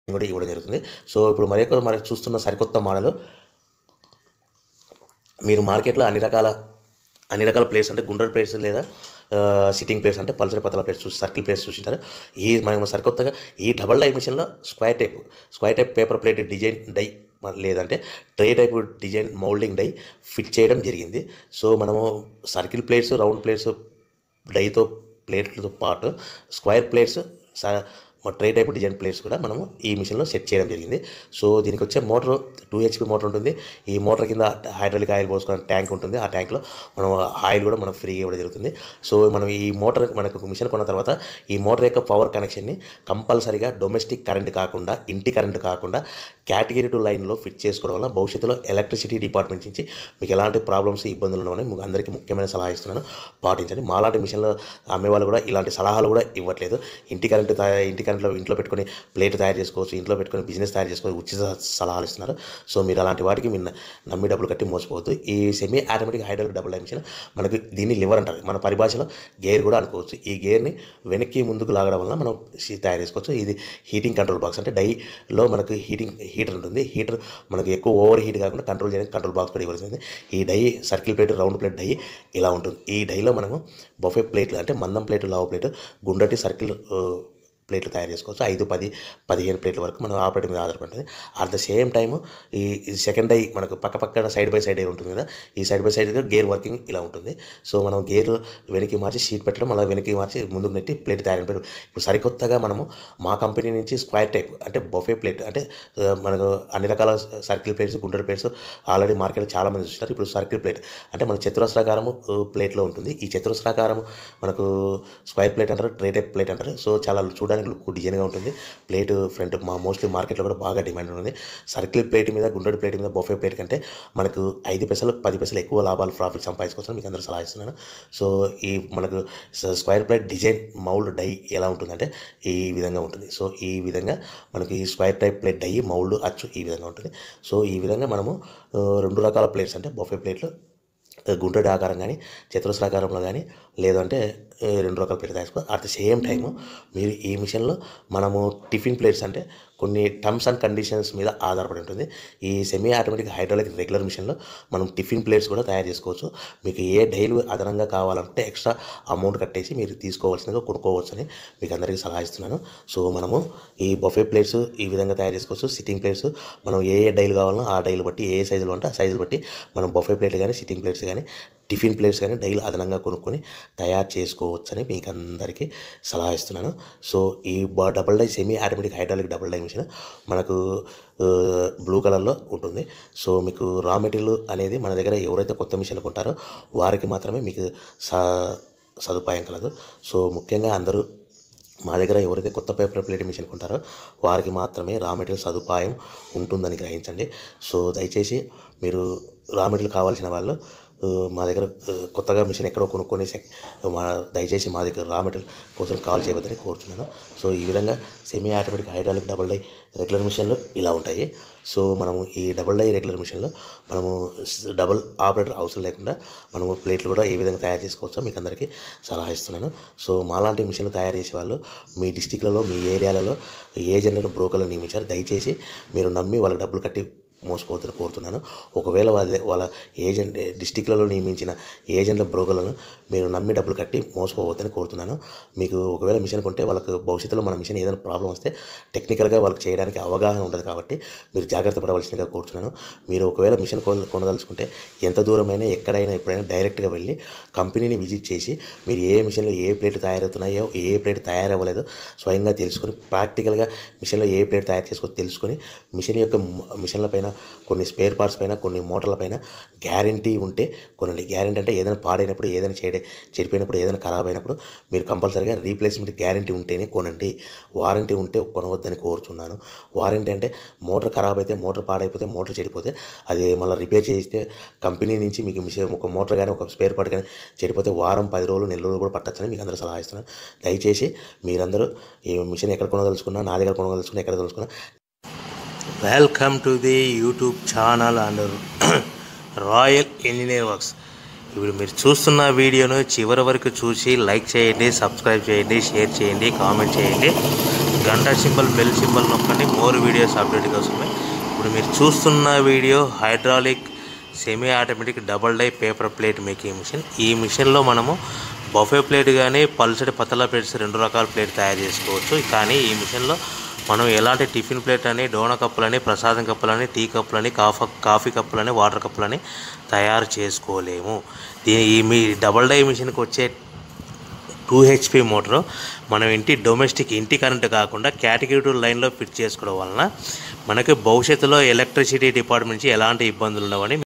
కూడా ఇవ్వడం జరుగుతుంది. సో ఇప్పుడు మరి చూస్తున్న సరికొత్త మోడల్ మీరు మార్కెట్లో అన్ని రకాల ప్లేట్స్ అంటే గుండ్రటి ప్లేట్స్ లేదా సిట్టింగ్ ప్లేట్స్ అంటే పల్సరి పతల ప్లేట్స్ చూసి సర్కిల్ ప్లేట్స్ చూసింటారు. ఈ మనం సరికొత్తగా ఈ డబల్ డై మిషన్లో square type paper plate design die లేదంటే tray type design moulding die fit చేయడం జరిగింది. సో మనము సర్కిల్ ప్లేట్స్, రౌండ్ ప్లేట్స్ డైతో ప్లేట్లతో పాటు square plates, tray type design plates కూడా మనము ఈ మిషన్లో సెట్ చేయడం జరిగింది. సో దీనికి వచ్చే మోటార్ 2 HP మోటార్ ఉంటుంది. ఈ మోటార్ కింద హైడ్రాలిక్ ఆయిల్ పోసుకునే ట్యాంక్ ఉంటుంది. ఆ ట్యాంక్లో మనం ఆయిల్ కూడా మనం ఫ్రీగా ఇవ్వడం జరుగుతుంది. సో మనం ఈ మోటార్ మనకు మిషన్ కొన్న తర్వాత ఈ మోటార్ యొక్క పవర్ కనెక్షన్ని కంపల్సరీగా డొమెస్టిక్ కరెంట్ కాకుండా, ఇంటి కరెంట్ కాకుండా కేటగిరీ 2 లైన్లో ఫిట్ చేసుకోవడం వల్ల భవిష్యత్తులో ఎలక్ట్రిసిటీ డిపార్ట్మెంట్ నుంచి మీకు ఎలాంటి ప్రాబ్లమ్స్, ఇబ్బందులు ఉన్నాయని మీకు అందరికీ ముఖ్యమైన సలహా ఇస్తున్నాను, పాటించండి. మాలాంటి మిషన్లో అమ్మేవాళ్ళు కూడా ఇలాంటి సలహాలు కూడా ఇవ్వట్లేదు. ఇంటి కరెంట్లో ఇంట్లో పెట్టుకొని ప్లేట్ తయారు చేసుకోవచ్చు, ఇంట్లో పెట్టుకొని బిజినెస్ తయారు చేసుకోవచ్చు, ఉచిత సలహాలు ఇస్తున్నారు. సో మీరు అలాంటి వాటికి మీరు నమ్మి డబ్బులు కట్టి మోసపోవద్దు. ఈ semi automatic hydraulic double die machine మనకి దీన్ని లివర్ అంటారు, మన పరిభాషలో గేర్ కూడా అనుకోవచ్చు. ఈ గేర్ని వెనక్కి ముందుకు లాగడం వల్ల మనం తయారు చేసుకోవచ్చు. ఇది హీటింగ్ కంట్రోల్ బాక్స్, అంటే డైలో మనకు హీటర్ ఉంటుంది. హీటర్ మనకు ఎక్కువ ఓవర్ హీట్ కాకుండా కంట్రోల్ చేయడానికి కంట్రోల్ బాక్స్ కూడా ఇవ్వాల్సింది. ఈ die circle plate, round plate die ఇలా ఉంటుంది. ఈ డైలో మనము బఫే ప్లేట్లు అంటే మందం ప్లేటు, లావు ప్లేటు, గుండ్రటి సర్కిల్ ప్లేట్లు తయారు చేసుకోవచ్చు. 5, 10, 15 ప్లేట్ల వరకు మనం ఆపరేటింగ్ మీద ఆధారపడుతుంది. అట్ ద సేమ్ టైమ్ ఈ సెకండ్ డై మనకు పక్కన సైడ్ బై సైడ్ ఉంటుంది కదా, ఈ సైడ్ బై సైడ్గా గేర్ వర్కింగ్ ఇలా ఉంటుంది. సో మనం గేర్ వెనక్కి మార్చి షీట్ పెట్టడం, అలా వెనక్కి మార్చి ముందుకు నెట్టి ప్లేట్ తయారు పెట్టడం. ఇప్పుడు సరికొత్తగా మనము మా కంపెనీ నుంచి స్క్వేర్ టైప్ అంటే బఫే ప్లేట్ అంటే మనకు అన్ని రకాల సర్కిల్ ప్లేట్స్, గుండ్రటి ప్లేట్స్ ఆల్రెడీ మార్కెట్లో చాలామంది చూస్తున్నారు. ఇప్పుడు సర్కిల్ ప్లేట్ అంటే మన చతురస్రాకారము ప్లేట్లో ఉంటుంది. ఈ చతురస్రాకారము మనకు స్క్వేర్ ప్లేట్ అంటారు, ట్రే టైప్ ప్లేట్ అంటారు. సో చాలా చూడడానికి లుక్ డిజైన్గా ఉంటుంది. ప్లేట్ ఫ్రంట్ మోస్ట్లీ మార్కెట్లో కూడా బాగా డిమాండ్ ఉంటుంది. సర్కిల్ ప్లేట్ మీద, గుండ్రటి ప్లేట్ మీద బఫే ప్లేట్ కంటే మనకు 5 పైసలు 10 పైసలు ఎక్కువ లాభాలు ప్రాఫిట్ సంపాదించుకోవచ్చు మీకు అందరూ సలహా ఇస్తున్నాను. సో ఈ మనకు square plate design mould die ఎలా ఉంటుందంటే ఈ విధంగా ఉంటుంది. సో ఈ విధంగా మనకి ఈ square type plate die mould అచ్చు ఈ విధంగా ఉంటుంది. సో ఈ విధంగా మనము 2 రకాల ప్లేట్స్ అంటే బఫే ప్లేట్లు గుండ్రటి ఆకారం కానీ, చతురస్రాకారంలో కానీ, లేదంటే 2 రకాల ప్లేట్ తయారు చేసుకోవాలి. అట్ ద సేమ్ టైము మీరు ఈ మిషన్లో మనము టిఫిన్ ప్లేట్స్ అంటే కొన్ని టర్మ్స్ అండ్ కండిషన్స్ మీద ఆధారపడి ఉంటుంది. ఈ సెమీ ఆటోమేటిక్ హైడ్రాలిక్ రెగ్యులర్ మిషన్లో మనం టిఫిన్ ప్లేట్స్ కూడా తయారు చేసుకోవచ్చు. మీకు ఏ డైలు అదనంగా కావాలంటే ఎక్స్ట్రా అమౌంట్ కట్టేసి మీరు తీసుకోవాల్సిందిగా కొనుక్కోవచ్చు అని మీకు అందరికీ సలహా ఇస్తున్నాను. సో మనము ఈ బఫే ప్లేట్స్ ఈ విధంగా తయారు చేసుకోవచ్చు. సిట్టింగ్ ప్లేట్స్ మనం ఏ డైలు కావాలన్నా ఆ డైలు బట్టి, ఏ సైజులు అంటే ఆ సైజులు బట్టి మనం బఫే ప్లేట్లు కానీ, సిట్టింగ్ ప్లేట్స్ కానీ, టిఫిన్ ప్లేట్స్ కానీ డైలు అదనంగా కొనుక్కొని తయారు చేసుకోవచ్చని మీకు అందరికీ సలహా ఇస్తున్నాను. సో ఈ double die semi automatic hydraulic double die machine మనకు బ్లూ కలర్లో ఉంటుంది. సో మీకు రా మెటీరియల్ అనేది మన దగ్గర ఎవరైతే కొత్త మిషన్లు కొంటారో వారికి మాత్రమే మీకు సదుపాయం కలదు. సో ముఖ్యంగా అందరూ మా దగ్గర ఎవరైతే కొత్త పేపర్ ప్లేట్ మిషన్ కొంటారో వారికి మాత్రమే రా మెటీరియల్ సదుపాయం ఉంటుందని గ్రహించండి. సో దయచేసి మీరు రా మెటీరియల్ కావాల్సిన వాళ్ళు మా దగ్గర కొత్తగా మిషన్ ఎక్కడో కొనుక్కొని దయచేసి మా దగ్గర రా మెటీరియల్ కోసం కాల్ చేయవద్దని కోరుతున్నాను. సో ఈ విధంగా semi automatic hydraulic double die regular మిషన్లు ఇలా ఉంటాయి. సో మనము ఈ డబుల్ డై రెగ్యులర్ మిషన్లో మనము డబుల్ ఆపరేటర్ అవసరం లేకుండా మనము ప్లేట్లు కూడా ఏ విధంగా తయారు చేసుకోవచ్చో మీకు అందరికీ సలహా ఇస్తున్నాను. సో మాలాంటి మిషన్లు తయారు చేసే వాళ్ళు మీ డిస్టిక్లలో, మీ ఏరియాలలో ఏజెంట్లను, బ్రోకర్లను నియమించారు. దయచేసి మీరు నమ్మి వాళ్ళకి డబ్బులు కట్టి మోసపోతుందని కోరుతున్నాను. ఒకవేళ వాళ్ళ ఏజెంట్ డిస్టిక్లలో నియమించిన ఏజెంట్ల, బ్రోకర్లను మీరు నమ్మి డబ్బులు కట్టి మోసపోవద్దని కోరుతున్నాను. మీకు ఒకవేళ మిషన్ కొంటే వాళ్ళకి భవిష్యత్తులో మన మిషన్ ఏదైనా ప్రాబ్లం వస్తే టెక్నికల్గా వాళ్ళకి చేయడానికి అవగాహన ఉండదు కాబట్టి మీరు జాగ్రత్త పడవలసిందిగా కోరుతున్నాను. మీరు ఒకవేళ మిషన్ కొనదలుచుకుంటే ఎంత దూరమైనా, ఎక్కడైనా, ఎప్పుడైనా డైరెక్ట్గా వెళ్ళి కంపెనీని విజిట్ చేసి మీరు ఏ మిషన్లో ఏ ప్లేట్ తయారవుతున్నాయో, ఏ ప్లేట్ తయారవ్వలేదో స్వయంగా తెలుసుకొని, ప్రాక్టికల్గా మిషన్లో ఏ ప్లేట్ తయారు చేసుకొని తెలుసుకొని మిషన్ల పైన కొన్ని స్పేర్ పార్ట్స్ పైన, కొన్ని మోటార్ల పైన గ్యారంటీ ఉంటే కొనండి. గ్యారంటీ అంటే ఏదైనా పాడైనప్పుడు, ఏదైనా చెడిపోయినప్పుడు, ఏదైనా ఖరాబ్ అయినప్పుడు మీరు కంపల్సరీగా రీప్లేస్మెంట్ గ్యారంటీ ఉంటేనే కొనండి. వారంటీ ఉంటే కొనవద్దని కోరుతున్నాను. వారంటీ అంటే మోటార్ ఖరాబ్ అయితే, మోటార్ పాడైపోతే, మోటార్ చెడిపోతే అది మళ్ళీ రిపేర్ చేయిస్తే కంపెనీ నుంచి మీకు మిషన్ ఒక మోటార్ కానీ, ఒక స్పేర్ పార్ట్ కానీ చెడిపోతే వారం, 10 రోజులు, నెల రోజులు కూడా పట్టచ్చని మీకు అందరూ సలహా ఇస్తున్నాను. దయచేసి మీరందరూ ఈ మిషన్ ఎక్కడ కొనదలుచుకున్నా, నా దగ్గర కొనదలుచుకున్నా, ఎక్కడ తెలుసుకున్నా, welcome to the YouTube channel and royal engineer works. ఇప్పుడు మీరు చూస్తున్న వీడియోను చివరి వరకు చూసి లైక్ చేయండి, సబ్స్క్రైబ్ చేయండి, షేర్ చేయండి, కామెంట్ చేయండి. గంట సింబల్ బెల్ సింబల్ నొక్కండి మోర్ వీడియోస్ అప్డేట్ కోసమే. ఇప్పుడు మీరు చూస్తున్న video hydraulic semi automatic double die paper plate making machine. ఈ మిషన్లో మనము బఫే ప్లేట్ కానీ పల్సటి పతలా ప్లేట్స్ 2 రకాల ప్లేట్ తయారు చేసుకోవచ్చు. కానీ ఈ మిషన్లో మనం ఎలాంటి టిఫిన్ ప్లేట్ అని, డోనా కప్పులని, ప్రసాదం కప్పులని, టీ కప్పులని, కాఫీ కప్పులని, వాటర్ కప్పులని తయారు చేసుకోలేము. ఈ మీ డబుల్ డై మిషన్కి వచ్చే 2 HP మోటారు మనం డొమెస్టిక్ ఇంటి కరెంటు కాకుండా కేటగిరీ 2 లైన్లో ఫిట్ చేసుకోవడం వలన మనకి భవిష్యత్తులో ఎలక్ట్రిసిటీ డిపార్ట్మెంట్ నుంచి ఎలాంటి ఇబ్బందులు ఉండవని